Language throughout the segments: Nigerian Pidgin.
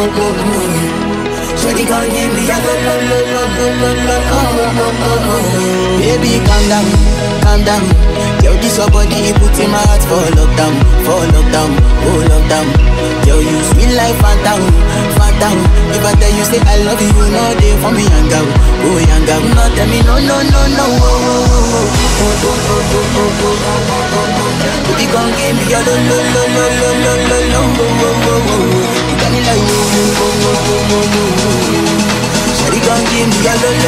Shawty gon' give me a Baby, calm down, calm down. Yo, this your body, you put in my heart for lockdown, oh lockdown. Yo, you sweet life, phantom, phantom. If I tell you say I love you, no day for me, young girl, oh young girl. No tell me no, oh. Baby, gon' give me a lo. You got me like Shawty gon' give me a lo.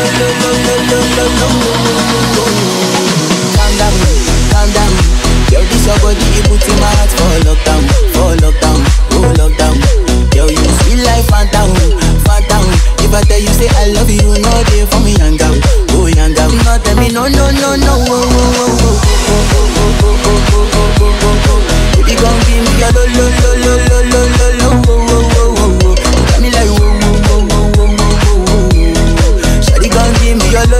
Calm down. Yo, this your body, you put in my heart for lockdown, oh lockdown. Yo, you sweet life, phantom. If I tell you say I love you, no day for me, young girl, oh young girl. No tell me no, oh. Baby, gon' give me a lo. You got me like Shawty gon' give me a lo.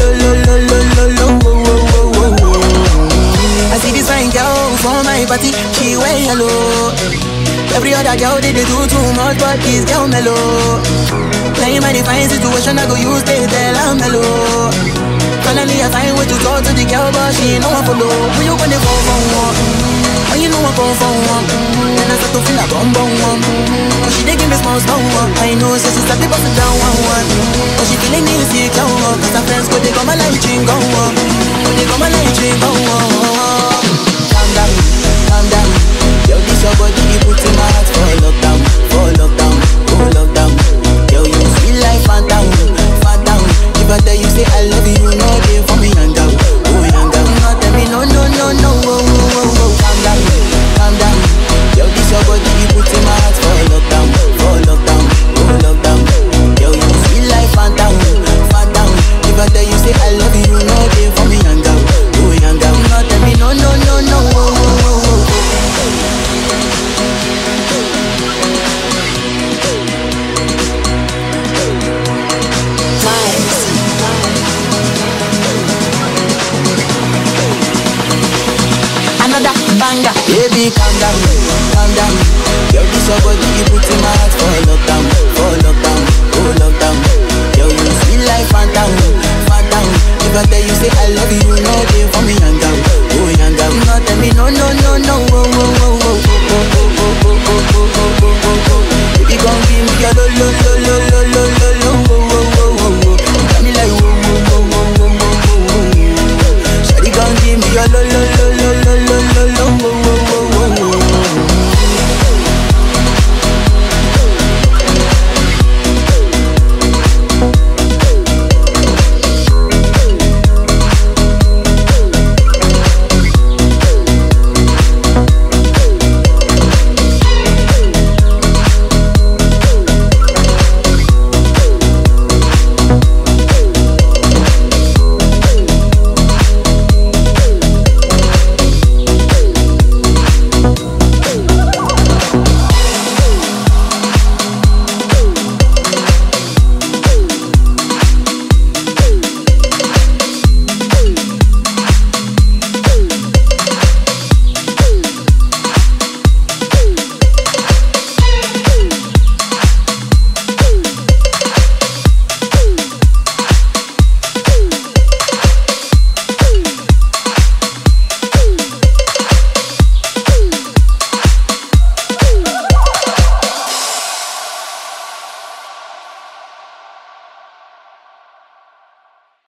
I see this fine girl for my party, she wear yellow. Every other girl they do too much, but this girl mellow. Now in my fine situation, I go use they tell I'm mellow. Finally I find way to talk to the girl, but she ain't no one follow. When you gonna phone for one? When you know I phone for one? Then I start to feel a bum. She dey give me small one. I know she's a people sit down one. But she feeling insecure, cause her friends go they come my light ring go on. When they come my light ring go on. Calm down. Yo, this your body, you put in my heart for lockdown, oh lockdown. Yo, you sweet life, phantom. If I tell you say I love you, no day for me, young girl, oh young girl. No tell me no, oh. Calm down. Yo, this your body, you put in my heart for lockdown, oh lockdown. Yo, you sweet life, phantom. If I tell you say I love you, no day for me, young girl, oh young girl. No tell me no, oh. Baby, calm down. Yo, this your body, you put in my heart for lockdown, oh lockdown.